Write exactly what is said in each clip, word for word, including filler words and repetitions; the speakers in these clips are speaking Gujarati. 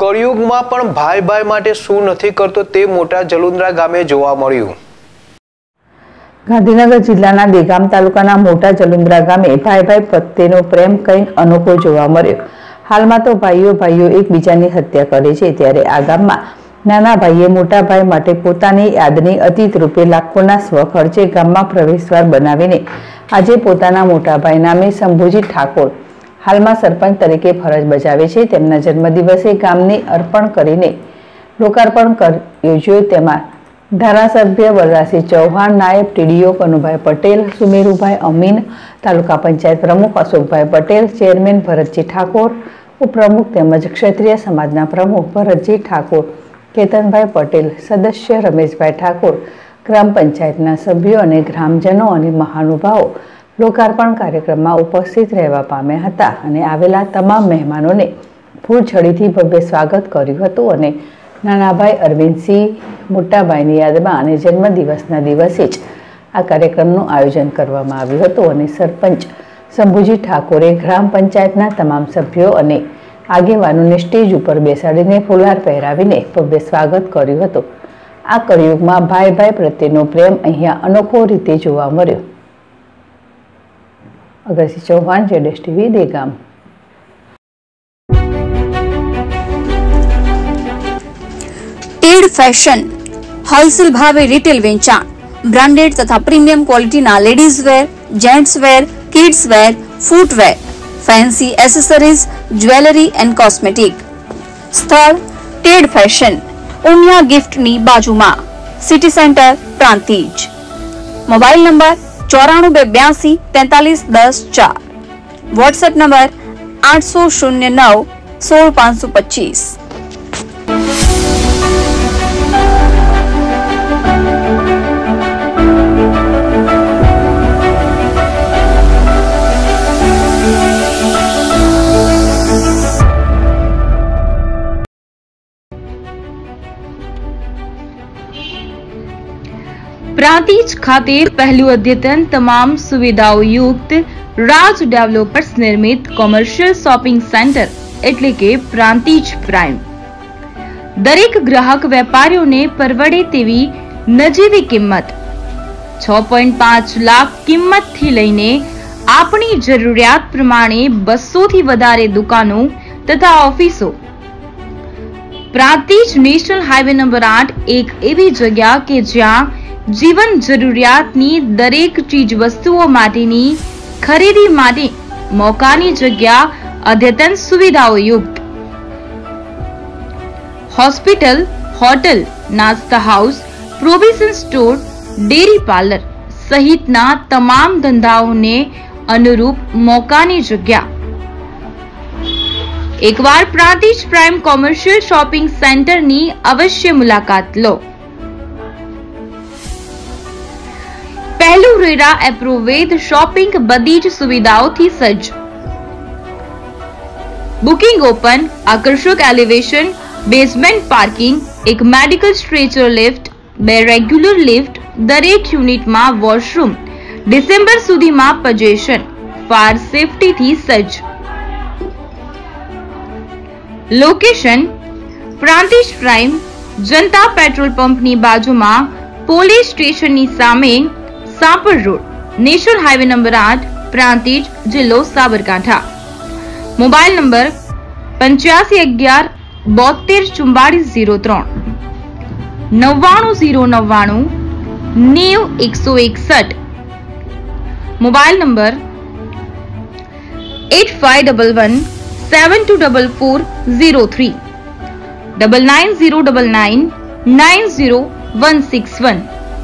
કળિયુગમાં પણ ભાઈ ભાઈ માટે શું નથી કરતો તે મોટા જલુંદ્રા ગામે જોવા મળ્યું। ગાંધીનગર જિલ્લાના દેગામ તાલુકાના મોટા જલુંદ્રા ગામે ભાઈ ભાઈ પ્રત્યેનો પ્રેમ કંઈક અનોખો જોવા મળ્યો। હાલમાં તો ભાઈઓ ભાઈઓ એકબીજાની હત્યા કરે છે, ત્યારે આ ગામમાં નાના ભાઈએ મોટા ભાઈ માટે પોતાની યાદની અતીત રૂપે લાખોના સ્વખર્ચે ગામમાં પ્રવેશદ્વાર બનાવીને આજે પોતાના મોટા ભાઈ નામે શંભુજી ઠાકોર હાલમાં સરપંચ તરીકે ફરજ બજાવે છે, તેમના જન્મદિવસે ગામને અર્પણ કરીને લોકાર્પણ યોજ્યો। તેમાં ધારાસભ્ય વરરાજસિંહ ચૌહાણ, નાયબ ટીડીઓ કનુભાઈ પટેલ, સુમેરુભાઈ અમીન, તાલુકા પંચાયત પ્રમુખ અશોકભાઈ પટેલ, ચેરમેન ભરતજી ઠાકોર, ઉપપ્રમુખ તેમજ ક્ષત્રિય સમાજના પ્રમુખ ભરતજી ઠાકોર, કેતનભાઈ પટેલ, સદસ્ય રમેશભાઈ ઠાકોર, ગ્રામ પંચાયતના સભ્યો અને ગ્રામજનો અને મહાનુભાવો લોકાર્પણ કાર્યક્રમમાં ઉપસ્થિત રહેવા પામ્યા હતા અને આવેલા તમામ મહેમાનોને ફૂલછડીથી ભવ્ય સ્વાગત કર્યું હતું અને નાનાભાઈ અરવિંદસિંહ મોટાભાઈની યાદમાં અને જન્મદિવસના દિવસે જ આ કાર્યક્રમનું આયોજન કરવામાં આવ્યું હતું અને સરપંચ શંભુજી ઠાકોરે ગ્રામ પંચાયતના તમામ સભ્યો અને આગેવાનોને સ્ટેજ ઉપર બેસાડીને ફુલહાર પહેરાવીને ભવ્ય સ્વાગત કર્યું હતું। આ કળિયુગમાં ભાઈ ભાઈ પ્રત્યેનો પ્રેમ અહીંયા અનોખો રીતે જોવા મળ્યો। Agarsinh Chauhan, Jadesh TV, Degam. Ted fashion wholesale ભાવે રિટેલ વેચાણ, બ્રાન્ડેડ તથા પ્રીમિયમ ક્વોલિટીના ladies wear, gents wear, kids wear, footwear, fancy accessories, jewellery and cosmetic. સ્થળ ટેડ ફેશન, ઉમિયા ગિફ્ટની બાજુમાં, city centre, Prantij. Mobile number ચોરાણું બે બ્યાસી તેતાલીસ દસ ચાર, વોટ્સએપ નંબર આઠસો શૂન્ય નવ સોળ પાંચસો પચીસ। પ્રાંતિજ ખાતે પહેલું અદ્યતન તમામ સુવિધાઓ યુક્ત રાજ ડેવલપર્સ નિર્મિત કોમર્શિયલ શોપિંગ સેન્ટર એટલે કે પ્રાંતિજ પ્રાઇમ દરેક ગ્રાહક વેપારીઓને પરવડે તેવી નજીવી કિંમત છ પોઈન્ટ પાંચ લાખ કિંમતથી લઈને આપણી જરૂરિયાત પ્રમાણે બસો થી વધારે દુકાનો તથા ઓફિસો। પ્રાંતિજ નેશનલ હાઈવે નંબર આઠ એક એવી જગ્યા કે જ્યાં જીવન જરૂરિયાતની દરેક ચીજ વસ્તુઓ માટેની ખરીદી માટે મોકાની જગ્યા, અદ્યતન સુવિધાઓ યુક્ત હોસ્પિટલ, હોટલ, નાસ્તા house, provision store, dairy parlour સહિતના તમામ ધંધાઓને અનુરૂપ મોકાની જગ્યા। એકવાર પ્રાંતિજ પ્રાઇમ કોમર્શિયલ શોપિંગ સેન્ટરની અવશ્ય મુલાકાત લો। પહેલું રેરા એપ્રુવેદ શોપિંગ બધી જ સુવિધાઓથી સજ્જ। બુકિંગ ઓપન, આકર્ષક એલિવેશન, બેઝમેન્ટ પાર્કિંગ, એક મેડિકલ સ્ટ્રેચર લિફ્ટ, બે રેગ્યુલર લિફ્ટ, દરેક યુનિટમાં વોશરૂમ, ડિસેમ્બર સુધીમાં પજેશન, ફાયર સેફટીથી સજ્જ। Location Prantij prime, Janata petrol પંપની બાજુમાં, પોલીસ સ્ટેશનની સામે, Sapar road, national highway number આઠ, પ્રાંતિજ, જિલ્લો સાબરકાંઠા। મોબાઈલ નંબર પંચ્યાસી અગિયાર બોતેર ચુમ્બાળીસ ઝીરો ત્રણ, નવ્વાણું ઝીરો નવ્વાણું નેવ એકસો એકસઠ। Mobile number eight five double one seven two double four zero three, double nine zero double nine nine zero one six one.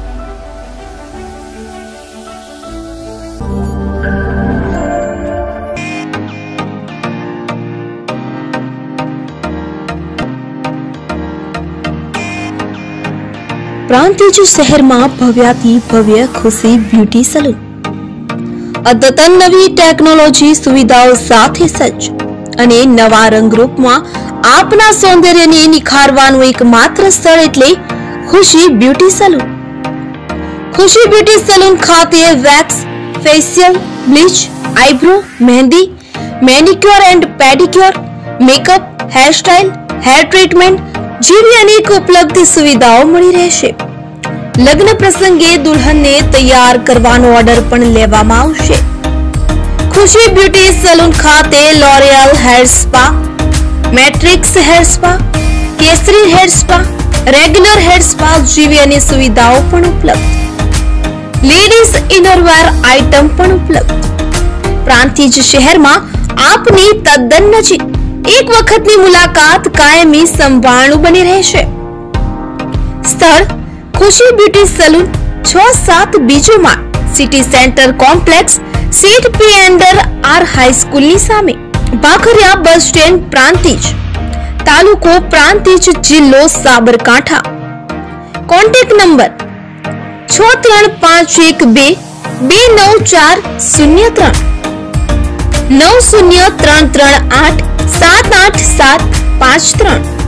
Prantij શહેરમાં ભવ્યાથી ભવ્ય ખુશી બ્યુટી સલૂન અદ્યતન નવી ટેકનોલોજી સુવિધાઓ સાથે સજ્જ અને નવા રંગરૂપમાં આપના સૌંદર્યને નિખારવાનું એકમાત્ર સ્થળ એટલે Khushi beauty salon. Khushi beauty salon ખાતે wax, facial, bleach, eyebrow, mehndi, manicure and pedicure, makeup, hairstyle, hair treatment જેવી અનેક ઉપલબ્ધ સુવિધાઓ મળી રહેશે. લગ્ન પ્રસંગે દુલ્હનને તૈયાર કરવાનો ઓર્ડર પણ લેવામાં આવશે. ખુશી બ્યુટી સલૂન ખાતે L'Oreal hair spa, Matrix hair spa, Kesari hair spa, regular hair spa જેવી અનેક સુવિધાઓ પણ ઉપલબ્ધ. લેડીઝ ઇનરવેર આઇટમ પણ ઉપલબ્ધ. પ્રાંતિજ શહેરમાં આપની તદ્દન નજીક એક વખતની મુલાકાત કાયમી સંભાળનું બની રહેશે. સ્થળ ખુશી બ્યુટી સલૂન, છ સાત બીજો માળ, સિટી સેન્ટર કોમ્પ્લેક્સ, સીટ પી અંડર આર હાઈસ્કૂલની સામે, ભાખરિયા બસ સ્ટેન્ડ, પ્રાંતિજ, તાલુકો પ્રાંતિજ, જિલ્લો સાબરકાંઠા. કોન્ટેક્ટ નંબર છ ત્રણ પાંચ એક બે બે નવ ચાર શૂન્ય ત્રણ, નવ શૂન્ય ત્રણ ત્રણ આઠ સાત આઠ સાત પાંચ ત્રણ.